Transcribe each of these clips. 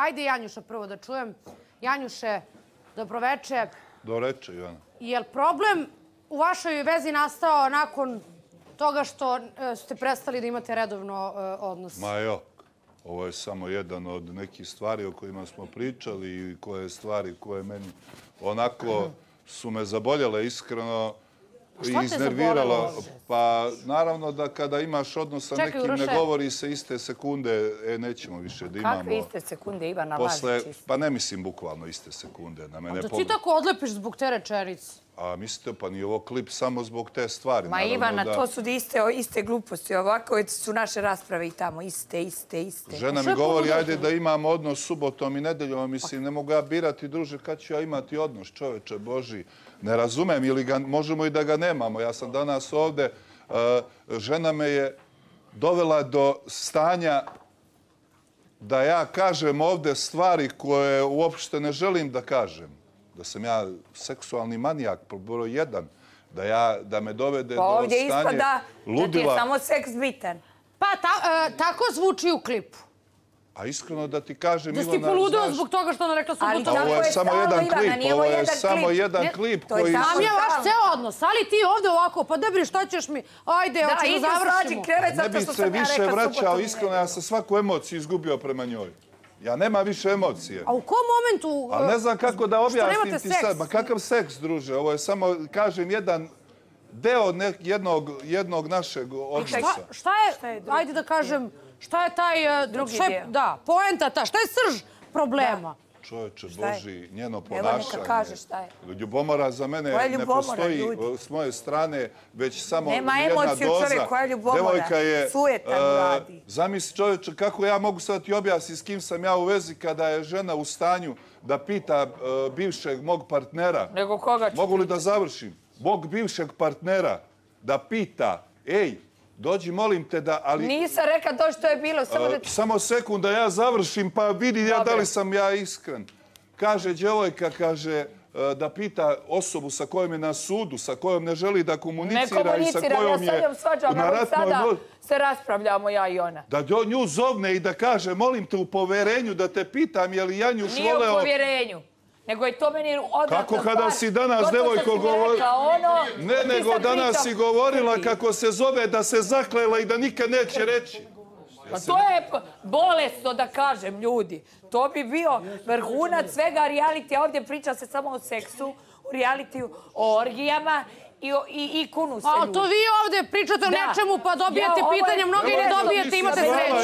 Ajde Janjuša prvo da čujem. Janjuše, dobroveče. Dobroveče, Ivana. Je li problem u vašoj vezi nastao nakon toga što ste prestali da imate redovno odnos? Ma jo, ovo je samo jedan od nekih stvari o kojima smo pričali i koje stvari koje meni onako su me zaboljele iskreno i iznervirala. Pa naravno da kada imaš odnos sa nekim ne govori se iste sekunde, nećemo više da imamo. Kakve iste sekunde, Ivana Lazić? Pa ne mislim bukvalno iste sekunde. Da ti tako odlepiš zbog te rečenice? A mislite, pa nije ovo klip samo zbog te stvari. Ma Ivana, to su iste gluposti. Ovako su naše rasprave i tamo. Iste. Žena mi govori, ajde da imam odnos subotom i nedeljom. Mislim, ne mogu ja birati, druže, kad ću ja imati odnos, čoveče Boži. Ne razumem, ili možemo i da ga nemamo. Ja sam danas ovde, žena me je dovela do stanja da ja kažem ovde stvari koje uopšte ne želim da kažem. Da sam ja seksualni manijak, broj 1, da me dovede do stanja ludila. Pa ovdje ispada da ti je samo seks bitan. Pa tako zvuči u klipu. A iskreno da ti kažem, Ivana, znaš... Da si poludeo zbog toga što ona rekla subotom. Ovo je samo jedan klip, ovo je samo jedan klip koji... Sam je vaš ceo odnos, ali ti ovdje ovako, pa debri, šta ćeš mi? Ajde, hoćemo da završimo. Ne bi se više vraćao, iskreno, ja sam svaku emociju izgubio prema njoj. Ja nema više emocije. A u kom momentu... A ne znam kako da objasnim ti sad. Ma kakav seks, druže? Ovo je samo, kažem, jedan deo jednog našeg odnosa. Šta je, ajde da kažem, šta je taj... Drugi dio. Da, poenta ta. Šta je srž problema? Čovječe Boži, njeno ponašanje. Evo neka kaže šta je. Ljubomora za mene ne postoji s moje strane, već samo jedna doza. Nema emociju čovjek koja je ljubomora. Sujetan radi. Zamisli čovječe kako ja mogu sad ti objasniti s kim sam ja u vezi kada je žena u stanju da pita bivšeg mog partnera. Nego koga ću? Mogu li da završim? Mog bivšeg partnera da pita, ej, dođi, molim te da... Nisam rekao to što je bilo, samo da... Samo sekund da ja završim, pa vidi da li sam ja iskren. Kaže djevojka, kaže da pita osobu sa kojom je na sudu, sa kojom ne želi da komunicira i sa kojom je... Sada se raspravljamo ja i ona. Da nju zovne i da kaže, molim te u poverenju da te pitam, je li Janjuš voleo... Nije u povjerenju. Nego je to meni odvratno stvar. Kako kada si danas, devojko, govorila... Ne, nego danas si govorila kako se zove da se zaklela i da nikad neće reći. Pa to je bolesno da kažem, ljudi. To bi bio vrhunac svega realitija. Ovdje priča se samo o seksu, u realitiju, o orgijama i kunu se ljudi. A to vi ovdje pričate o nečemu pa dobijete pitanje, mnogi ne dobijete, imate sreću.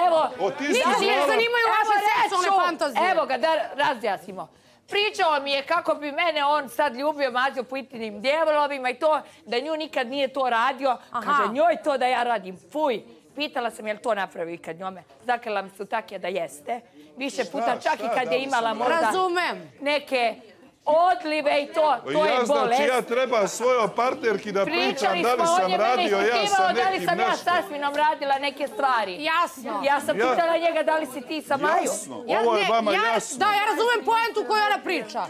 Niti ne zanimaju vaše seksualne fantazije. Evo ga, da razjasnimo. Pričao mi je kako bi mene on sad ljubio, mazio po itinim djevolovima i to, da nju nikad nije to radio. Kaže, njoj to da ja radim. Fuj. Pitala sam je li to napravio ikad njome. Zaklela mi se u takje da jeste. Više puta čak i kad je imala možda neke odlive i to je bolest. Znači ja treba svojoj partnerki da pričam da li sam radio ja sa nekim nešto. Da li sam ja s Asminom radila neke stvari. Jasno. Ja sam pitala njega da li si ti sa Maju. Jasno, ovo je vama jasno. Da, ja razumem poentu koju ona priča.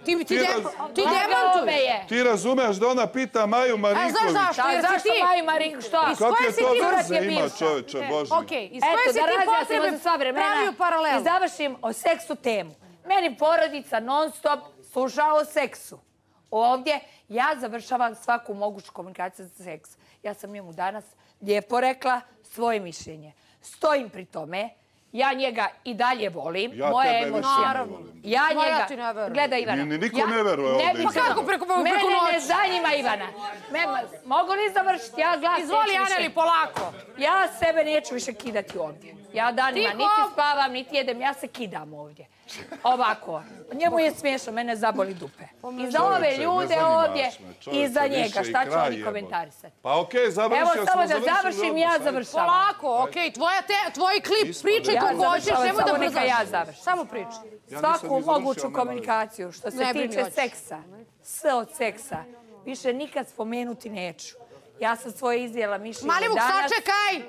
Ti demantuješ. Ti razumeš da ona pita Maju Marinković. Znaš zašto? Zašto Maju Marinković? Što? Kako je to vrze ima, čoveče Boži? Iz koje si ti potrebe pravio paralelu? I završim o seksu temu. Meni porodica non stop sluša o seksu. Ovdje ja završavam svaku moguću komunikaciju za seks. Ja sam njemu danas lijepo rekla svoje mišljenje. Stojim pri tome. Ja njega i dalje volim. Ja tebe više ne volim. Ja njega... Gledaj, Ivana. Niko ne veruje ovdje. Pa kako preko noći? Mene ne zanima, Ivana. Mogu li završiti? Ja glas neću više. Izvoli, Aneli, polako. Ja sebe neću više kidati ovdje. Ja danima niti spavam, niti jedem. Ja se kidam ovdje. Ovako. Njemu je smiješno, mene zaboli dupe. I za ove ljude ovdje i za njega. Šta će oni komentarisati? Pa okej, završio sam. Evo samo da završim, ja završavam. Polako, okej. Tvoj klip, pričaj kako hoćeš, nemoj da neka ja završim. Samo pričaj. Svaku moguću komunikaciju što se tiče seksa, sve od seksa, više nikad spomenuti neću. Ja sam svoje izdjela mišljenje danas... Malivuk, sačekaj!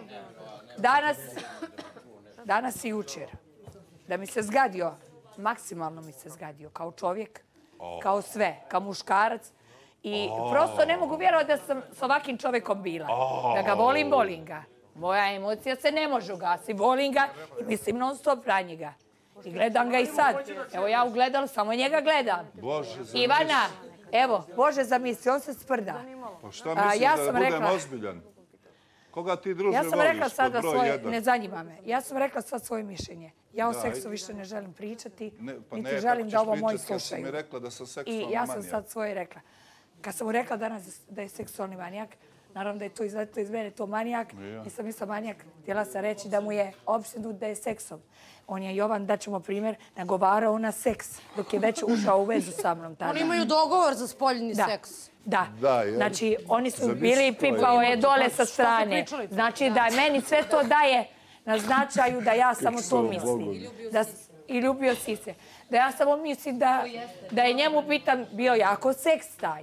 Danas i jučer. Da mi se zgadio, maksimalno mi se zgadio, kao čovjek, kao sve, kao muškarac. I prosto ne mogu vjerovati da sam s ovakvim čovjekom bila. Da ga volim ga. Moja emocija se ne može ugasiti. Volim ga i mislim non stop na njega. I gledam ga i sad. Evo ja u gledalu samo njega gledam. Ivana, evo, Bože zamisli, on se sprda. Pa šta misliš da budem ozbiljan? Koga ti druže voliš? Ja sam rekla sada svoje, ne zanima me. Ja sam rekla sad svoje mišljenje. Ja o seksu više ne želim pričati, niti želim da ovo moji slušaju. I ja sam sad svoje rekla. Kad sam mu rekla danas da je seksualni manijak, naravno da je to izletilo iz mene to manijak, nisam mislila manijak, htjela sam reći da mu je opsjednut da je seksom. On je, Jovan, daćemo primjer, nagovarao na seks dok je već ušao u vezu sa mnom tada. Oni imaju dogovor za spoljni seks. Da, znači oni su bili, pipao je dole sa strane. Znači da meni sve to daje na značaju da ja samo to mislim. I ljubio si se. Da ja samo mislim da je njemu bitan bio jako seks taj.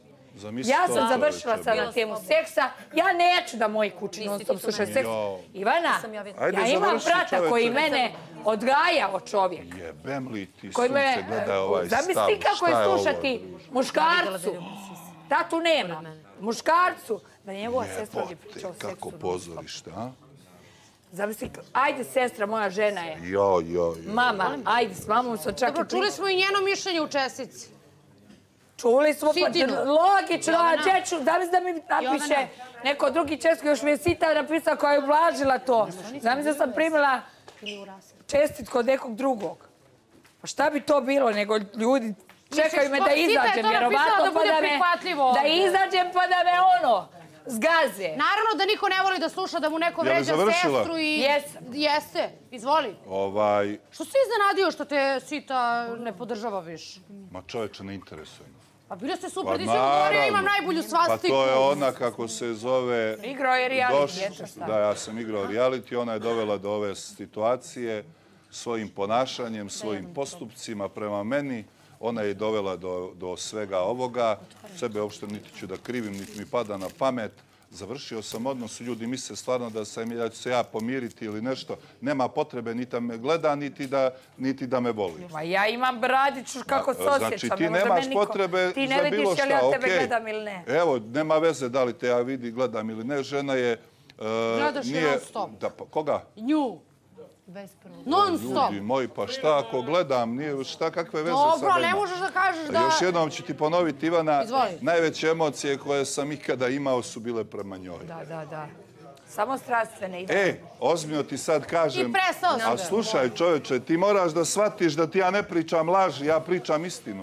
Ja sam završila sad na temu seksa. Ja neću da moji kući non stop slušaju seks. Ivana, ja imam brata koji mene odgajao čovjek. Jebem li ti sunce, gledaj ovaj stav. Zamisli kako je slušati muškarcu. Tatu nema. Muškarcu. Da njegova sestra bi pričao o seksu. Kako pozorište, a? Zamisli, ajde sestra, moja žena je. Mama, ajde, s mamom sam čak i pričao. Čuli smo i njeno mišljenje u čestici. Čuli smo, logično, a Čeču, zamisli da mi napiše neko drugi Česko, još mi je Sita napisao koja je ublažila to. Zamisli da sam primila čestitku od nekog drugog. Pa šta bi to bilo, nego ljudi čekaju me da izađem, vjerovatno da izađem pa da me ono zgaze. Naravno da niko ne voli da sluša da mu neko vređa sestru i... Jeste, izvoli. Što si iznenadio što te Sita ne podržava više? Ma čoveče, ne interesuje me. Pa bili ste super, ti si govorio, imam najbolju svastiku. Pa to je ona, kako se zove... Igrao je reality. Da, ja sam igrao reality, ona je dovela do ove situacije svojim ponašanjem, svojim postupcima prema meni. Ona je dovela do svega ovoga. Sebe uopšte niti ću da krivim, niti mi pada na pamet. Završio sam odnos, ljudi misle stvarno da ću se ja pomiriti ili nešto. Nema potrebe niti da me gleda, niti da me voli. Ma ja imam Bradiću kako se osjećam. Znači ti nemaš potrebe za bilo šta. Ti ne vidiš je li ja tebe gledam ili ne. Evo, nema veze da li te ja vidi, gledam ili ne. Žena je... Gledaš je non stop. Koga? Nju. Non stop. Ljudi moji, pa šta ako gledam, šta kakve veze sad ima? Dobro, ne možeš da kažeš da... Još jednom ću ti ponoviti, Ivana, najveće emocije koje sam ikada imao su bile prema njoj. Da. Samo strastvene. Ozbiljno ti sad kažem... I prestao sam. A slušaj čoveče, ti moraš da shvatiš da ti ja ne pričam laži, ja pričam istinu.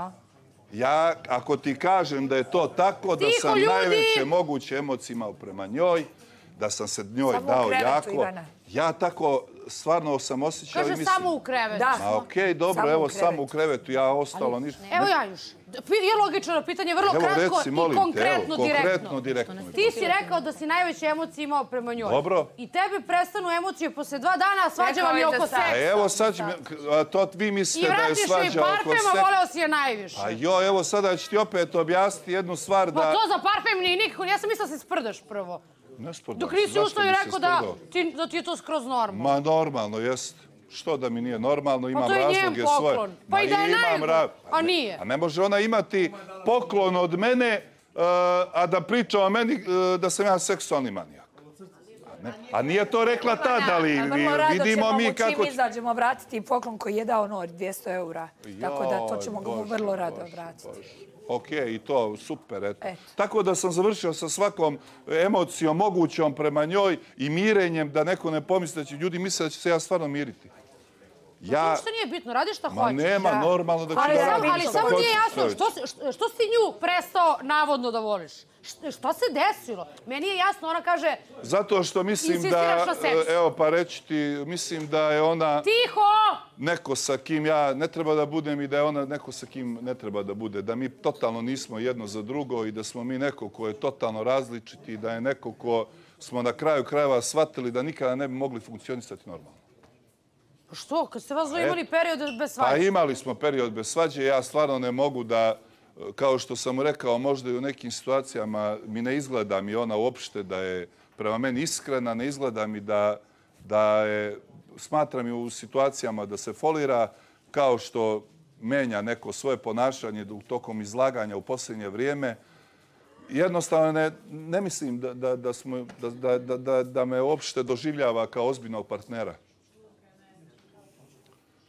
Ja, ako ti kažem da je to tako, da sam najveće moguće emocije imao prema njoj, da sam se njoj dao jako... Ja tako stvarno sam osjećao i mislim... Kaže samo u krevetu. Okej, dobro, evo samo u krevetu, ja ostalo ništa. Evo Januš, je logično pitanje, vrlo kratko i konkretno, direktno. Ti si rekao da si najveće emocije imao prema njoj. Dobro. I tebi prestanu emocije posle 2 dana, a svađa vam je oko seksa. Evo sad, to vi mislite da je svađa oko seksa. I vratiš mi parfem, a voleo si je najviše. A jo, evo sada ću ti opet objasniti jednu stvar da... Pa to za parfem nije nikako, ja sam mislila da se sprdaš prvo. Dok nisi ustao i rekao da ti je to skroz normalno. Ma normalno, jest. Što da mi nije normalno, imam razloge svoje. Pa to je njen poklon. Pa i da je najbolj, a nije. A ne može ona imati poklon od mene, a da priča o meni da sam ja seksualni manijak. A nije to rekla tada, ali vidimo mi kako... Čim izađemo vratiti poklon koji je dao Nori, 200 eura. Tako da to ćemo ga vrlo rado vratiti. Ok, i to, super, eto. Tako da sam završio sa svakom emocijom mogućom prema njoj i mirenjem da neko ne pomisli da će ljudi misle da će se ja stvarno miriti. To što nije bitno, radi šta hoćeš. Ma nema, normalno da ću da radim ali samo nije jasno, što si nju prestao navodno da voliš? Što se desilo? Meni je jasno, ona kaže... Zato što mislim da... Evo, pa reći ti, mislim da je ona... Tiho! Neko sa kim ja ne treba da budem i da je ona neko sa kim ne treba da bude. Da mi totalno nismo jedno za drugo i da smo mi neko ko je totalno različiti i da je neko ko smo na kraju krajeva shvatili da nikada ne bi mogli funkcionisati normalno. Pa što? Kad ste vas imali period bez svađe? Pa imali smo period bez svađe. Ja stvarno ne mogu da, kao što sam mu rekao, možda i u nekim situacijama mi ne izgleda mi ona uopšte da je prema meni iskrena, ne izgleda mi da je, smatram ju u situacijama da se folira, kao što menja neko svoje ponašanje tokom izlaganja u posljednje vrijeme. Jednostavno ne mislim da me uopšte doživljava kao ozbiljnog partnera.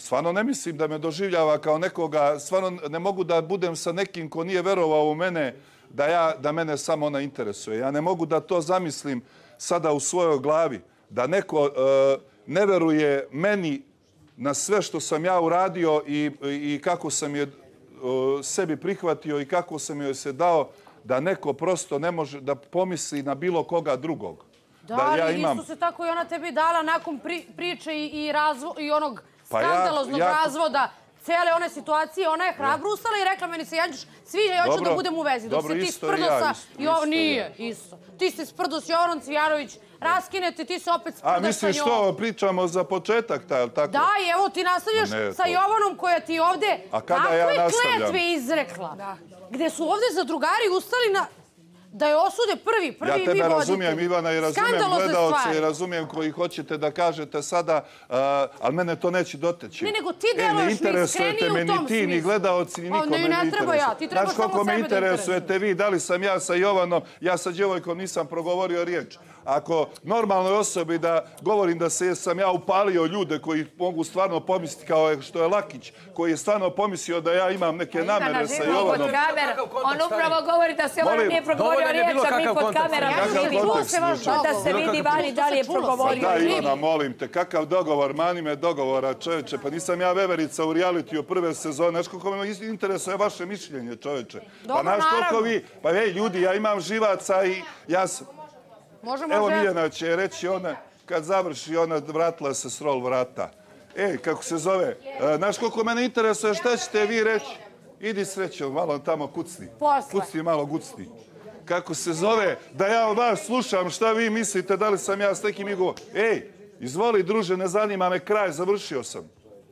stvarno ne mislim da me doživljava kao nekoga, stvarno ne mogu da budem sa nekim ko nije verovao u mene, da mene samo ona interesuje. Ja ne mogu da to zamislim sada u svojoj glavi, da neko ne veruje meni na sve što sam ja uradio i kako sam je sebi prihvatio i kako sam joj se dao, da neko prosto ne može da pomisli na bilo koga drugog. Da, ali isto se tako i ona tebi dala nakon priče i onog skandaloznog razvoda, cijele one situacije, ona je hrabro ustala i rekla meni se, Janđuš, sviđa, ja hoću da budem u vezi. Dok se ti sprdo sa... Nije, isto. Ti se sprdo s Jovanom Cvijarović, raskinete, ti se opet sprdaš sa njom. A misliš što pričamo za početak, tako? Da, i evo ti nastavljaš sa Jovanom koja ti ovde takve kletve izrekla. Gde su ovde zadrugari ustali na... Da je osude prvi vi vodite. Ja tebe razumijem, Ivana, i razumijem gledalce i razumijem koji hoćete da kažete sada, ali mene to neće doteći. Ne, nego ti deluješ neiskreniji u tom smislu. Ni ti, ni gledalci, ni nikome ne interesuje. Ne treba ja, ti trebaš samo sebe da interesujete. Znaš koliko me interesujete vi, da li sam ja sa Jovanom, ja sa djevojkom nisam progovorio riječ. Ako normalnoj osobi da govorim da sam ja upalio ljude koji mogu stvarno pomisliti kao što je Lakić, koji je stvarno pomislio da ja imam neke namere sa Jovanom. On upravo govori da se Jovan nije progovorio riječ, a mi pod kamerama da se vidi vani da li je progovorio. Da, Ivana, molim te, kakav dogovor, mani me dogovora, čoveče, pa nisam ja veverica u realitiju prve sezone, znaš koliko me interesuje vaše mišljenje, čoveče. Pa znaš koliko vi, pa ej, ljudi, ja imam živaca i ja sam... Evo Miljana će reći ona, kad završi ona vratila se s rol vrata. Ej, kako se zove, znaš koliko mene interesuje, šta ćete vi reći? Idi srećom, malo tamo kucni. Kucni, malo gucni. Kako se zove, da ja od vas slušam šta vi mislite, da li sam ja s nekim igom. Ej, izvoli druže, ne zanima me kraj, završio sam.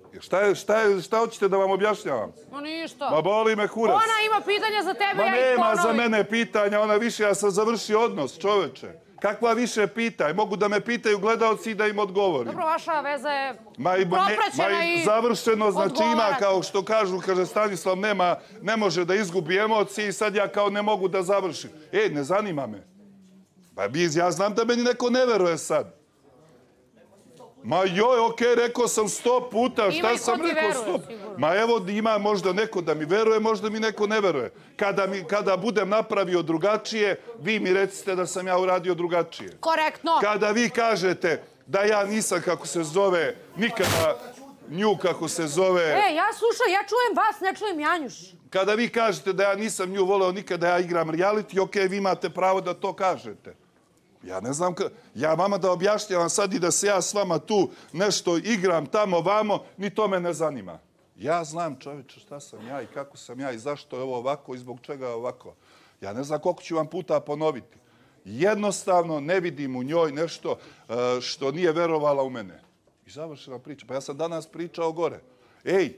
Šta hoćete da vam objašnjavam? No ništa. Ma boli me kurac. Ona ima pitanja za tebe, ja ih ponovim. Ma nema za mene pitanja, ona više, ja sam završio odnos, čoveče. Kakva više pitaj? Mogu da me pitaju gledalci i da im odgovorim. Dobro, vaša veza je propraćena i završeno, znači ima, kao što kažu, kaže Stanislav, ne može da izgubi emocije i sad ja kao ne mogu da završim. Ej, ne zanima me. Ja znam da meni neko ne veruje sad. Ma joj, okej, rekao sam 100 puta, šta sam rekao 100 puta? Ma evo, ima možda neko da mi veruje, možda mi neko ne veruje. Kada budem napravio drugačije, vi mi recite da sam ja uradio drugačije. Korektno. Kada vi kažete da ja nisam, kako se zove, nikada nju, kako se zove... Ja slušam, ja čujem vas, ne čujem Janjuš. Kada vi kažete da ja nisam nju voleo nikada ja igram reality, okej, vi imate pravo da to kažete. Ja ne znam, ja vama da objašnjavam sad i da se ja s vama tu nešto igram tamo, vamo, ni to me ne zanima. Ja znam, čovječe, šta sam ja i kako sam ja i zašto je ovo ovako i zbog čega je ovako. Ja ne znam koliko ću vam puta ponoviti. Jednostavno ne vidim u njoj nešto što nije verovala u mene. I završena priča. Pa ja sam danas pričao gore. Ej,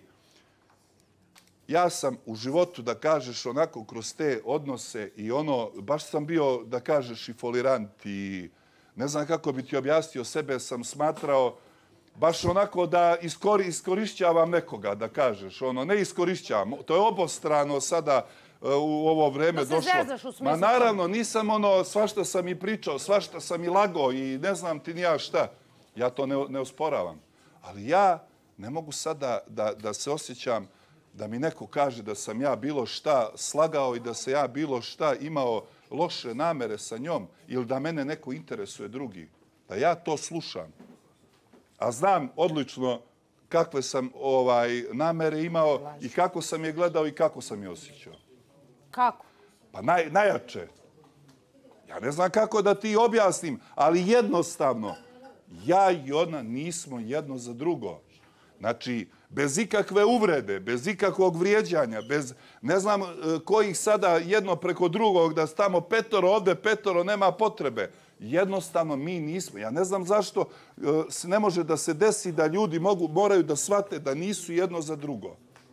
ja sam u životu, da kažeš, onako kroz te odnose i ono, baš sam bio, da kažeš, i folirant i ne znam kako bi ti objasnio, sebe sam smatrao baš onako da iskorišćavam nekoga, da kažeš, ono, ne iskorišćavam. To je obostrano sada u ovo vreme došlo. Da se zezaš u smislu. Ma naravno, nisam ono, svašta sam i pričao, svašta sam i lagao i ne znam ti ni ja šta. Ja to ne osporavam. Ali ja ne mogu sada da se osjećam da mi neko kaže da sam ja bilo šta slagao i da se ja bilo šta imao loše namere sa njom ili da mene neko interesuje drugi. Da ja to slušam. A znam odlično kakve sam namere imao i kako sam je gledao i kako sam je osjećao. Kako? Pa najjače. Ja ne znam kako da ti objasnim, ali jednostavno, ja i ona nismo jedno za drugo. Znači, bez ikakve uvrede, bez ikakvog vrijeđanja, bez ne znam kojih sada jedno preko drugog, da tamo petoro, ovde petoro, nema potrebe. Jednostavno mi nismo. Ja ne znam zašto ne može da se desi da ljudi moraju da shvate da nisu jedno za drugo.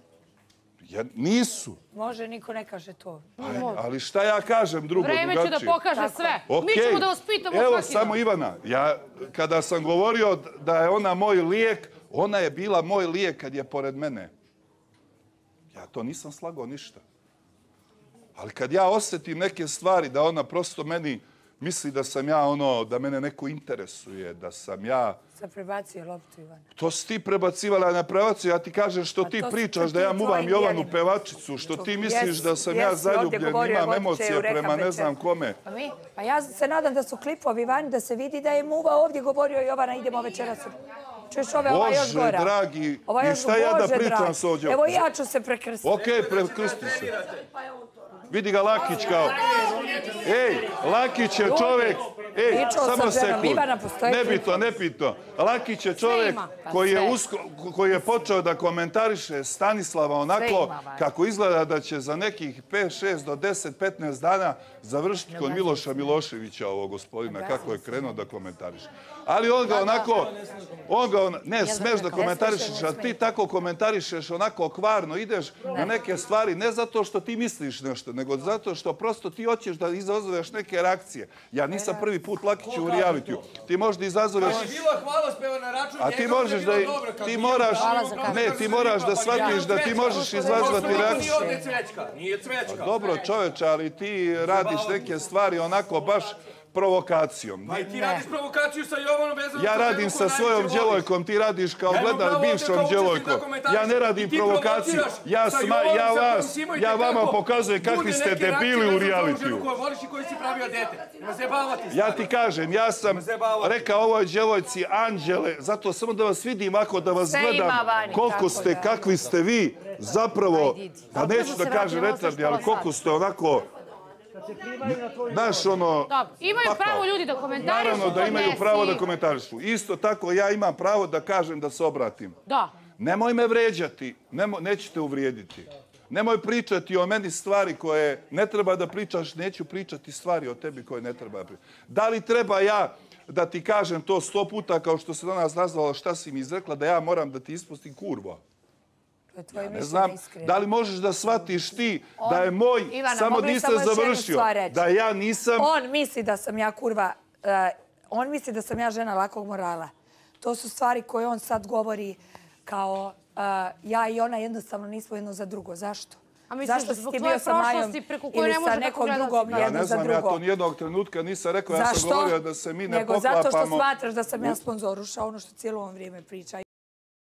Nisu. Može, niko ne kaže to. Ali šta ja kažem drugo, drugačije? Vreme će da pokaže sve. Mi ćemo da vas pitamo svaki dan. Evo samo Ivana, kada sam govorio da je ona moj lijek, ona je bila moj lijek kad je pored mene. Ja to nisam slagao ništa. Ali kad ja osjetim neke stvari da ona prosto meni misli da sam ja ono, da mene neko interesuje, da sam ja... Sam prebacio loptu, Ivana. To si ti prebacivala na pevaciju, ja ti kažem što ti pričaš da ja muvam Jovanu pevačicu, što ti misliš da sam ja zaljubljen, imam emocije prema ne znam kome. Pa ja se nadam da su klipovi, Ivani, da se vidi da je muva ovdje govorio Jovana, idemo večeras. Čuješ ova još gora. Bože, dragi, i šta ja da pričam s ovdje? Evo ja ću se prekrstiti. Okej, prekrsti se. Vidi ga Lakić kao... Ej, Lakić je čovjek... Ej, samo sekund. Nebitno. Lakić je čovjek koji je počeo da komentariše Stanislava onako kako izgleda da će za nekih 5, 6 do 10, 15 dana završiti kod Miloša Miloševića, ovog gospodina, kako je krenuo da komentariše. Ali on ga onako... Ne, smeš da komentarišeš, a ti tako komentarišeš onako kvarno, ideš na neke stvari, ne zato što ti misliš nešto, nego zato što prosto ti hoćeš da izazoveš neke reakcije. Ja nisam prvi put Lakiću u realitiju. Ti možda izazoveš... A ti možeš da... Ti moraš... Ne, ti moraš da shvatiš da ti možeš izazvati reakciju. Nije cvećka. Dobro, čoveče, ali ti radiš neke stvari onako baš provokacijom. Pa i ti radiš provokaciju sa Jovanom vezano... Ja radim sa svojom djevojkom, ti radiš kao gledal bivšom djevojkom. Ja ne radim provokaciju. Ja vama pokazujem kakvi ste debili u realitiju. Ja ti kažem, ja sam rekao ovoj djevojci Anđele, zato samo da vas vidim, ako da vas gledam, koliko ste, kakvi ste vi, zapravo, pa neću da kažem retardi, ali koliko ste onako... Znaš, ono... Imaju pravo ljudi da komentarišu. Naravno da imaju pravo da komentarišu. Isto tako ja imam pravo da kažem da se obratim. Da. Nemoj me vređati, nećete uvrijediti. Nemoj pričati o meni stvari koje ne treba da pričaš, neću pričati stvari o tebi koje ne treba da pričaš. Da li treba ja da ti kažem to 100 puta kao što se danas nazvala šta si mi izrekla, da ja moram da ti ispustim kurvo? Ne znam, da li možeš da shvatiš ti da je moj, samo niste završio, da ja nisam... On misli da sam ja kurva, on misli da sam ja žena lakog morala. To su stvari koje on sad govori kao ja i ona jednostavno nismo jedno za drugo. Zašto? A misliš da zbog tvoje prošlosti preko koje ne može da pogledati? Ja ne znam, ja to nijednog trenutka nisam rekao, ja sam govorio da se mi ne poklapamo. Nego zato što smatraš da sam ja sponzoruša ono što cijelo on vrijeme priča.